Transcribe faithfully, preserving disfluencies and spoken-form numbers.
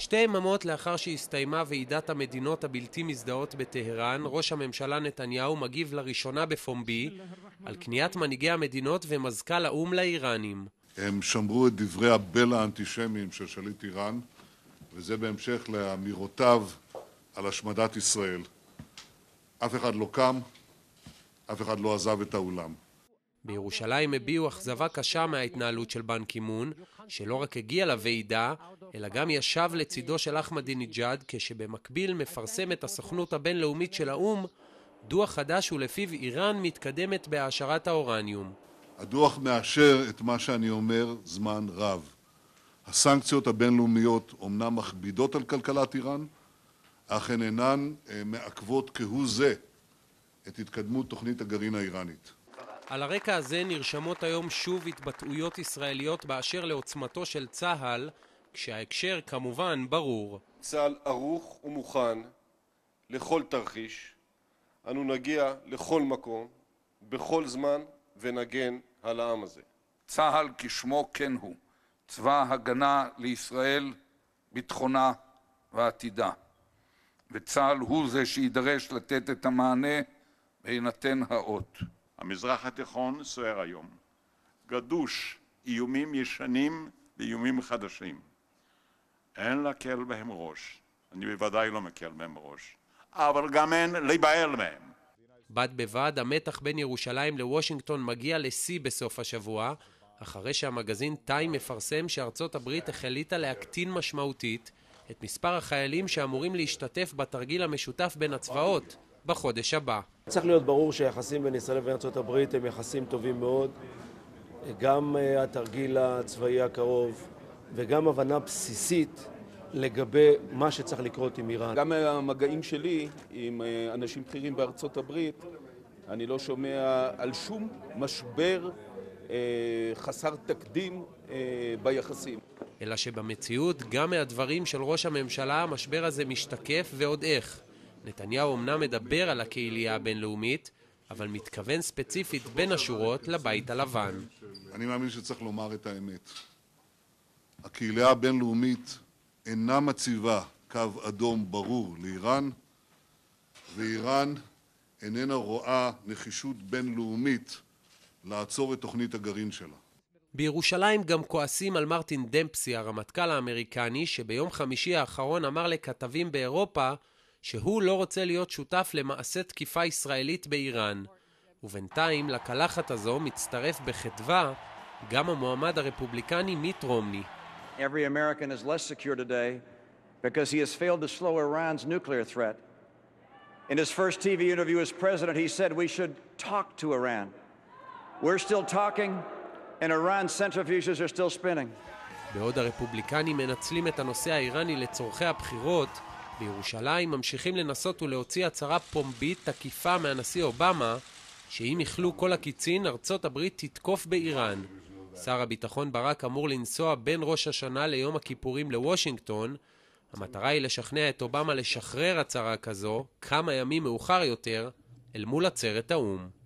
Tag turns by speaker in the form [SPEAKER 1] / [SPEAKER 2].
[SPEAKER 1] שתי יממות לאחר שהסתיימה ועידת המדינות הבלתי מזדהות בטהרן, ראש הממשלה נתניהו מגיב לראשונה בפומבי על קניית מנהיגי המדינות ומזכ"ל האו"ם לאיראנים.
[SPEAKER 2] הם שמרו את דברי הבלע האנטישמיים של שליט איראן, וזה בהמשך לאמירותיו על השמדת ישראל. אף אחד לא קם, אף אחד לא עזב את האולם.
[SPEAKER 1] בירושלים הביעו אכזבה קשה מההתנהלות של באן קי-מון, שלא רק הגיע לוועידה, אלא גם ישב לצידו של אחמדינג'אד, כשבמקביל מפרסמת הסוכנות הבינלאומית של האו"ם דוח חדש ולפיו איראן מתקדמת בהעשרת האורניום.
[SPEAKER 2] הדוח מאשר את מה שאני אומר זמן רב. הסנקציות הבינלאומיות אומנם מכבידות על כלכלת איראן, אך הן אינן מעכבות כהוא זה את התקדמות תוכנית הגרעין האיראנית.
[SPEAKER 1] על הרקע הזה נרשמות היום שוב התבטאויות ישראליות באשר לעוצמתו של צה"ל, כשההקשר כמובן ברור.
[SPEAKER 3] צה"ל ערוך ומוכן לכל תרחיש, אנו נגיע לכל מקום, בכל זמן ונגן על העם הזה.
[SPEAKER 4] צה"ל כשמו כן הוא, צבא הגנה לישראל, ביטחונה ועתידה. וצה"ל הוא זה שידרש לתת את המענה בהינתן האות.
[SPEAKER 5] המזרח התיכון סוער היום, גדוש איומים ישנים ואיומים חדשים. אין להקל בהם ראש, אני בוודאי לא מקל בהם ראש, אבל גם אין להיבהל מהם.
[SPEAKER 1] בד בבד, המתח בין ירושלים לוושינגטון מגיע לשיא בסוף השבוע, אחרי שהמגזין טיים מפרסם שארצות הברית החליטה להקטין משמעותית את מספר החיילים שאמורים להשתתף בתרגיל המשותף בין הצבאות בחודש הבא.
[SPEAKER 6] צריך להיות ברור שהיחסים בין ישראל לבין ארצות הברית הם יחסים טובים מאוד. גם התרגיל הצבאי הקרוב וגם הבנה בסיסית לגבי מה שצריך לקרות עם איראן.
[SPEAKER 7] גם המגעים שלי עם אנשים בכירים בארצות הברית, אני לא שומע על שום משבר אה, חסר תקדים אה, ביחסים.
[SPEAKER 1] אלא שבמציאות, גם מהדברים של ראש הממשלה, המשבר הזה משתקף ועוד איך. נתניהו אמנם מדבר על הקהילייה הבינלאומית, אבל מתכוון ספציפית בין השורות לבית הלבן.
[SPEAKER 2] אני מאמין שצריך לומר את האמת. הקהילייה הבינלאומית אינה מציבה קו אדום ברור לאיראן, ואיראן איננה רואה נחישות בינלאומית לעצור את תוכנית הגרעין שלה.
[SPEAKER 1] בירושלים גם כועסים על מרטין דמפסי, הרמטכ"ל האמריקני, שביום חמישי האחרון אמר לכתבים באירופה שהוא לא רוצה להיות שותף למעשה תקיפה ישראלית באיראן. ובינתיים לקלחת הזו מצטרף בחדווה גם המועמד הרפובליקני מיט רומני.
[SPEAKER 8] Every American is less secure today because he has failed to slow Iran's nuclear threat. In his first T V interview as president, he said we should talk to Iran. We're still talking and Iran's centrifuges are still spinning.
[SPEAKER 1] בעוד הרפובליקנים מנצלים את הנושא האיראני לצורכי הבחירות, בירושלים ממשיכים לנסות ולהוציא הצהרה פומבית תקיפה מהנשיא אובמה, שאם יכלו כל הקיצין, ארצות הברית תתקוף באיראן. שר הביטחון ברק אמור לנסוע בין ראש השנה ליום הכיפורים לוושינגטון. המטרה היא לשכנע את אובמה לשחרר הצהרה כזו כמה ימים מאוחר יותר אל מול עצרת האו"ם.